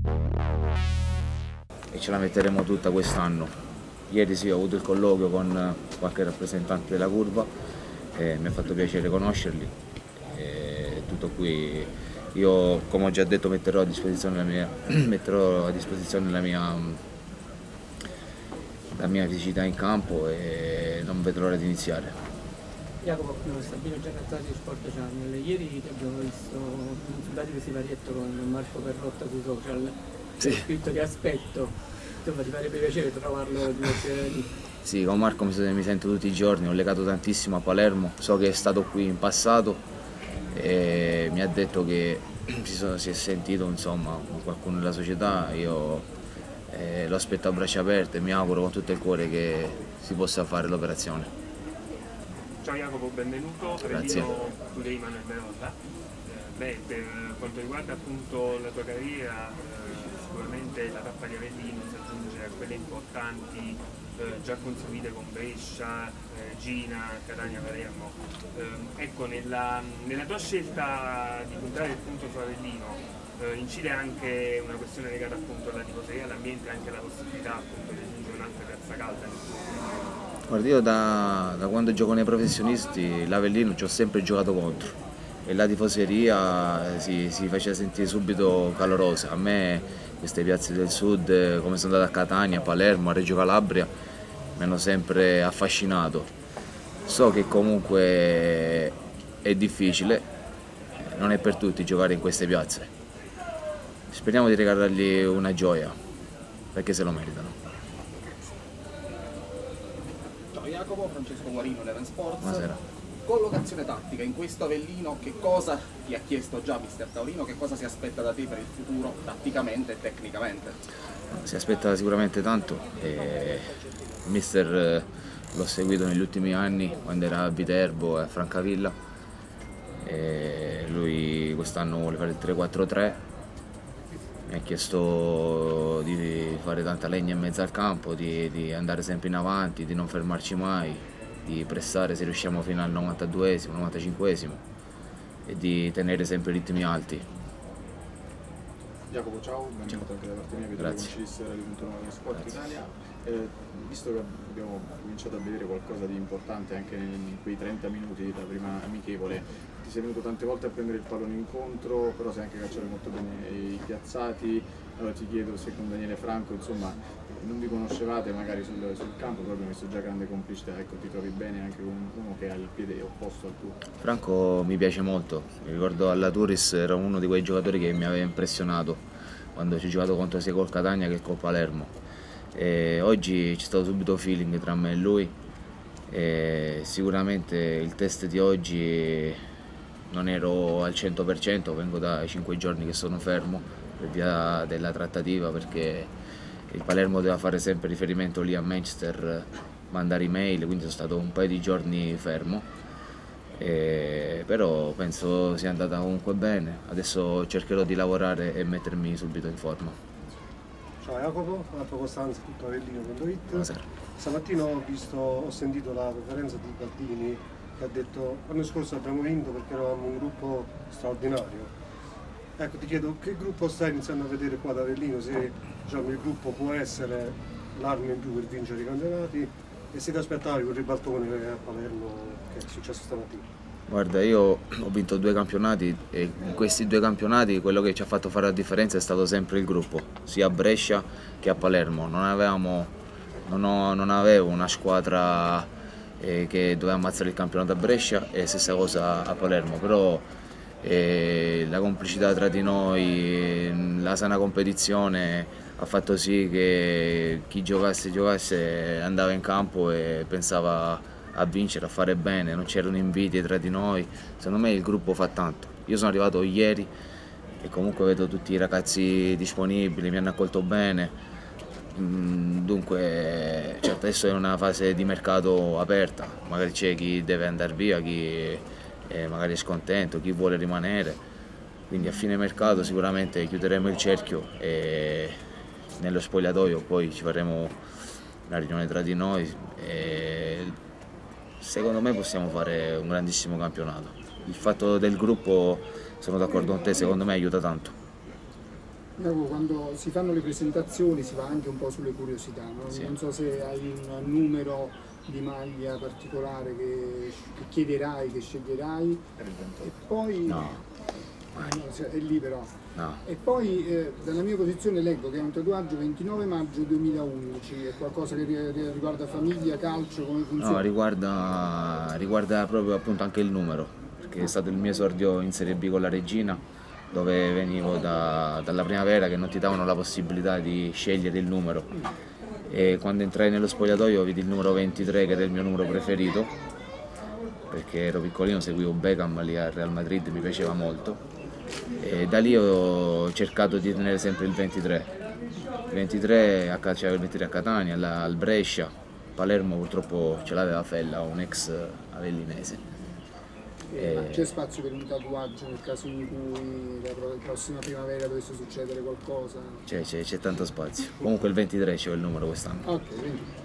e ce la metteremo tutta quest'anno. Ieri sì, ho avuto il colloquio con qualche rappresentante della curva e mi ha fatto piacere conoscerli. Tutto qui. Io, come ho già detto, metterò a disposizione la mia fisicità in campo e non vedo l'ora di iniziare. Jacopo, Sabino Giannazzati di Sport Channel, ieri ti abbiamo visto un simpatico siparietto con Marco Perrotta sui social, sì. Scritto ti aspetto, insomma ti farebbe piacere trovarlo lì? Sì, con Marco mi sento tutti i giorni, ho legato tantissimo a Palermo, so che è stato qui in passato e mi ha detto che si è sentito insomma con qualcuno della società. Io lo aspetto a braccia aperte e mi auguro con tutto il cuore che si possa fare l'operazione. Ciao Jacopo, benvenuto. Grazie. Today Manuel Merolla. Per quanto riguarda appunto la tua carriera, sicuramente la tappa di Avellino si aggiunge a quelle importanti già conseguite con Brescia, Gina, Catania, Palermo. Ecco, nella tua scelta di puntare il punto su Avellino incide anche una questione legata appunto alla tifoseria, all'ambiente e anche alla possibilità appunto di aggiungere un'altra piazza calda nel tuo. Guarda, io da quando gioco nei professionisti l'Avellino ci ho sempre giocato contro e la tifoseria si faceva sentire subito calorosa. A me queste piazze del sud, come sono andato a Catania, a Palermo, a Reggio Calabria, mi hanno sempre affascinato. So che comunque è difficile, non è per tutti giocare in queste piazze. Speriamo di regalargli una gioia, perché se lo meritano. Ciao Jacopo, Francesco Guarino, Eleven Sports. Buonasera. Collocazione tattica, in questo Avellino che cosa ti ha chiesto già mister Taurino, che cosa si aspetta da te per il futuro tatticamente e tecnicamente? Si aspetta sicuramente tanto e il mister l'ho seguito negli ultimi anni quando era a Viterbo e a Francavilla e lui quest'anno vuole fare il 3-4-3. Mi ha chiesto di fare tanta legna in mezzo al campo, di andare sempre in avanti, di non fermarci mai, di pressare se riusciamo fino al 92esimo, 95esimo e di tenere sempre ritmi alti. Jacopo, ciao, benvenuto anche da parte mia, vedo che coincidisse Radio.9 Sport Italia. Visto che abbiamo cominciato a vedere qualcosa di importante anche in quei 30 minuti da prima amichevole, ti sei venuto tante volte a prendere il pallone incontro, però sai anche calciare molto bene i piazzati. Allora ti chiedo se con Daniele Franco, insomma, non vi conoscevate magari sul campo, però abbiamo visto già grande complicità, ecco, ti trovi bene anche con uno che ha il piede opposto al tuo? Franco mi piace molto, mi ricordo alla Turis era uno di quei giocatori che mi aveva impressionato quando ci ho giocato contro sia col Catania che col Palermo. E oggi c'è stato subito feeling tra me e lui e sicuramente il test di oggi non ero al 100%, vengo da 5 giorni che sono fermo per via della trattativa, perché il Palermo doveva fare sempre riferimento lì a Manchester, mandare email, quindi sono stato un paio di giorni fermo, però penso sia andata comunque bene. Adesso cercherò di lavorare e mettermi subito in forma. Ciao Jacopo, Marco Costanza, tutto Avellino.it. Buonasera. Stamattina ho sentito la conferenza di Baldini che ha detto l'anno scorso abbiamo vinto perché eravamo un gruppo straordinario. Ecco, ti chiedo che gruppo stai iniziando a vedere qua ad Avellino, se diciamo, il gruppo può essere l'arma in più per vincere i campionati e se ti aspettavi quel ribaltone a Palermo che è successo stamattina. Guarda, io ho vinto 2 campionati e in questi 2 campionati quello che ci ha fatto fare la differenza è stato sempre il gruppo, sia a Brescia che a Palermo. Non avevo una squadra che doveva ammazzare il campionato a Brescia e stessa cosa a Palermo, però la complicità tra di noi, la sana competizione ha fatto sì che chi giocasse andava in campo e pensava a vincere, a fare bene, non c'erano invidie tra di noi. Secondo me il gruppo fa tanto. Io sono arrivato ieri e comunque vedo tutti i ragazzi disponibili, mi hanno accolto bene, dunque certo adesso è una fase di mercato aperta, magari c'è chi deve andare via, chi magari è scontento, chi vuole rimanere, quindi a fine mercato sicuramente chiuderemo il cerchio e nello spogliatoio poi ci faremo una riunione tra di noi e secondo me possiamo fare un grandissimo campionato. Il fatto del gruppo, sono d'accordo con te, secondo me aiuta tanto. Quando si fanno le presentazioni si va anche un po' sulle curiosità, no? Sì. Non so se hai un numero di maglia particolare che chiederai, che sceglierai, e poi No. è libero. No. E poi dalla mia posizione leggo che è un tatuaggio 29 maggio 2011, è qualcosa che riguarda famiglia, calcio, come funziona? No, riguarda proprio appunto anche il numero, perché è stato il mio esordio in Serie B con la Regina, dove venivo dalla primavera, che non ti davano la possibilità di scegliere il numero, e quando entrai nello spogliatoio vidi il numero 23, che era il mio numero preferito, perché ero piccolino, seguivo Beckham lì al Real Madrid, mi piaceva molto, e da lì ho cercato di tenere sempre il 23. Il 23 c'era il 23 a Catania, al Brescia, Palermo purtroppo ce l'aveva Fella, un ex avellinese. C'è spazio per un tatuaggio nel caso in cui la prossima primavera dovesse succedere qualcosa? C'è tanto spazio. Comunque il 23 c'è il numero quest'anno. Ok, quindi